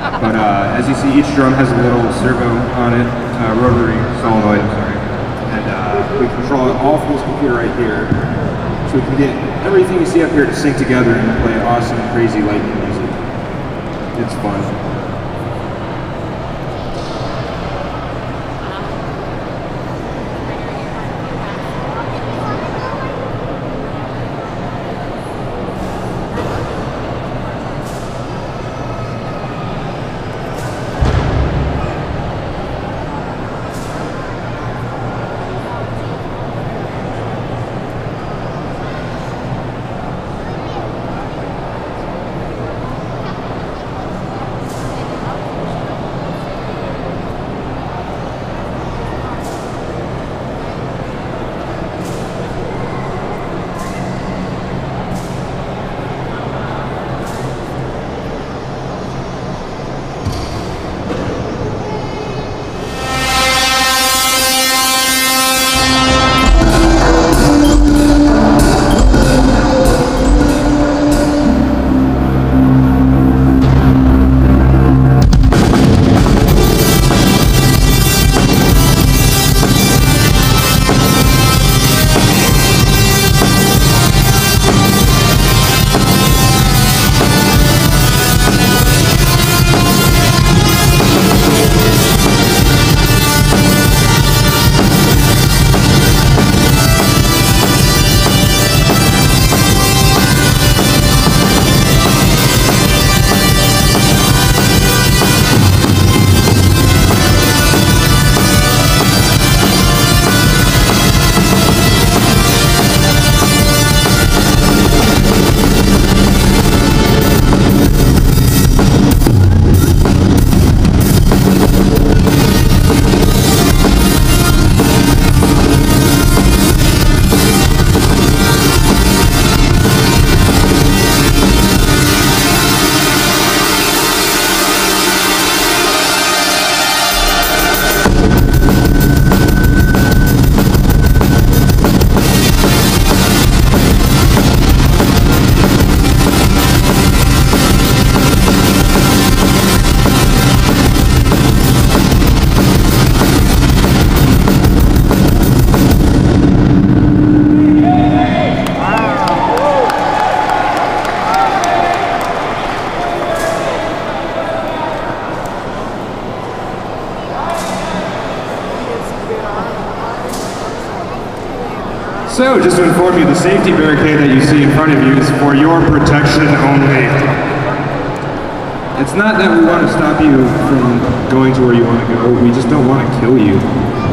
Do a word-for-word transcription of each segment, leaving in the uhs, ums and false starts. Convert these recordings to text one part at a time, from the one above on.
But uh, as you see, each drum has a little servo on it, uh, rotary solenoid, sorry. And uh, we control it all from this computer right here. So we can get everything you see up here to sync together and play awesome, crazy lightning music. It's fun. So, just to inform you, the safety barricade that you see in front of you is for your protection only. It's not that we want to stop you from going to where you want to go, we just don't want to kill you.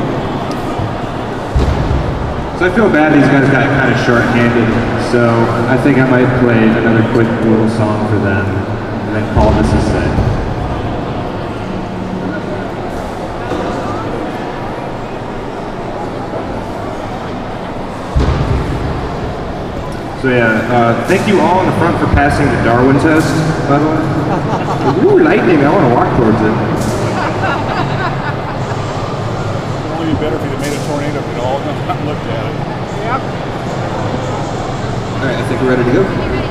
So I feel bad these guys got kind of short-handed, so I think I might play another quick little song for them, and then call this a set. So yeah, uh, thank you all in the front for passing the Darwin test, by the way. Ooh, lightning, I want to walk towards it. It would only be better if you'd made a tornado if we'd all looked at it. Yep. Alright, I think we're ready to go.